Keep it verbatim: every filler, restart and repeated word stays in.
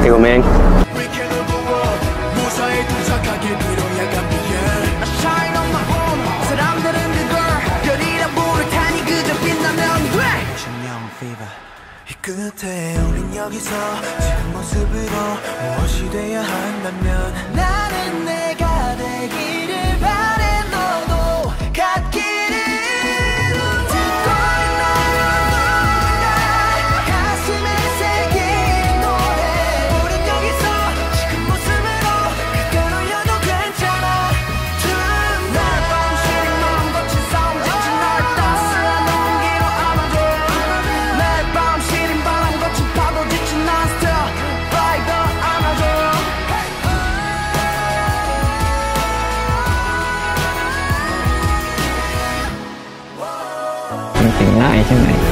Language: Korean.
개그맨. 이 끝에 우린 여기서 지금 모습으로 무엇이 돼야 한다면 나는 내가 되기를 바래 너도 갖기를 듣고 있는 가슴에 새긴 노래 우린 여기서 지금 모습으로 그대로 여도 괜찮아 날 밤시린 마음 거친 싸움 지친 날 따스한 온기로 안아줘 날 밤시린 바람 거친 파도 지친 난 still right there 안아줘 Chuyện ngại chứ này.